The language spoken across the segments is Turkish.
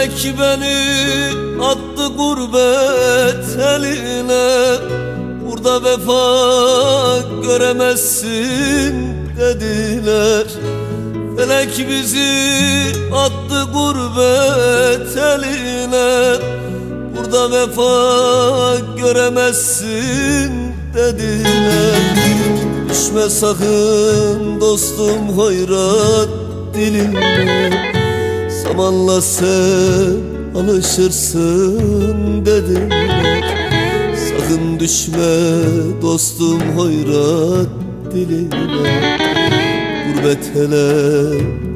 Felek beni attı gurbet eline, burada vefa göremezsin dediler. Felek bizi attı gurbet eline, burada vefa göremezsin dediler. Düşme sakın dostum hoyrat diline, zamanla sen alışırsın dediler. Sakın düşme dostum hoyrat diline, gurbet hele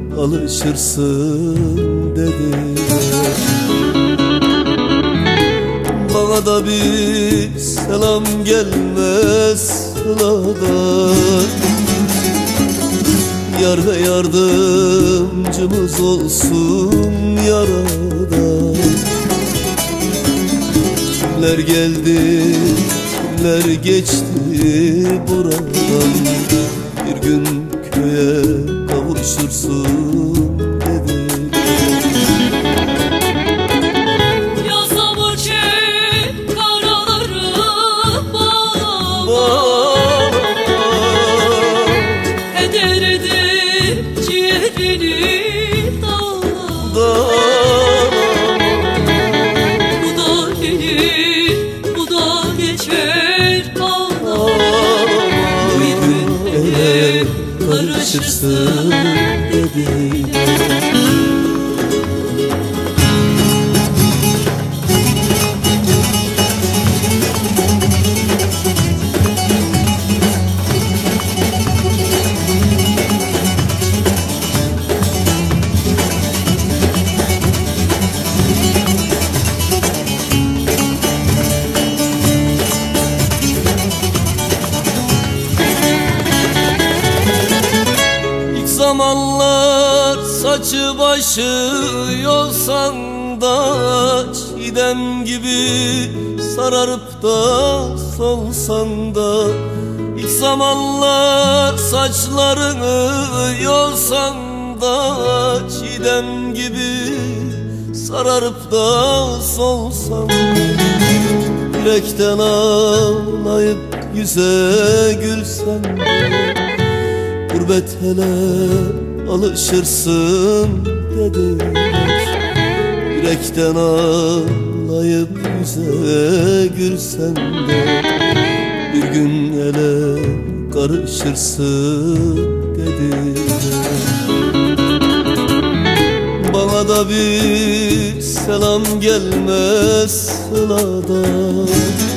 alışırsın dediler. Bana da bir selam gelmez sıladan, yar ve yardımcımız olsun yaradan. Kimler geldi, kimler geçti buradan, bir gün köye kavuşursun dedi. Ya sabır çek, karaları bağlama, heder edip ciğerini dağlama. Bu da gelir, bu da geçer, ağlama. Bir gün ele karışırsın dedi. Zamanlar saçı başı yolsan da, çiğdem gibi sararıp da solsan da. İlk zamanlar saçlarını yolsan da, çiğdem gibi sararıp da solsan da. Yürekten ağlayıp yüze gülsen de, gurbet hele alışırsın dediler. Yürekten ağlayıp yüze gülsen de, bir gün ele karışırsın dediler. Bana da bir selam gelmez sıladan,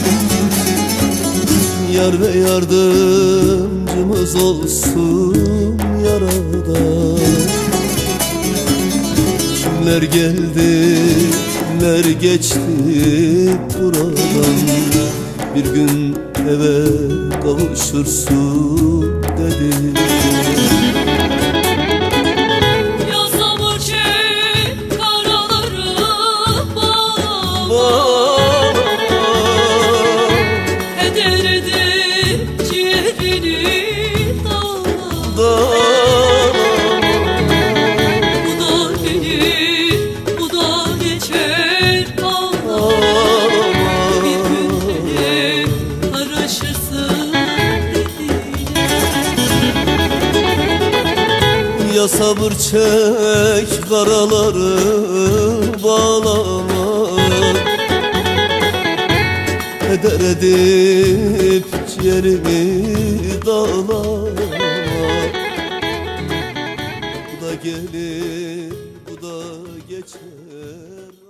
yar ve yardımcımız olsun yaradan. Kimler geldi, kimler geçti buradan, bir gün eve kavuşursun dedi. Ya sabır çek, karaları bağlama, heder edip ciğerini dağlama. Bu da gelir, bu da geçer, ağlama. Bir gün ele karışırsın dediler. Ya sabır çek, karaları bağlama, heder edip ciğerimi dağlama. Bu da gelir, bu da geçer.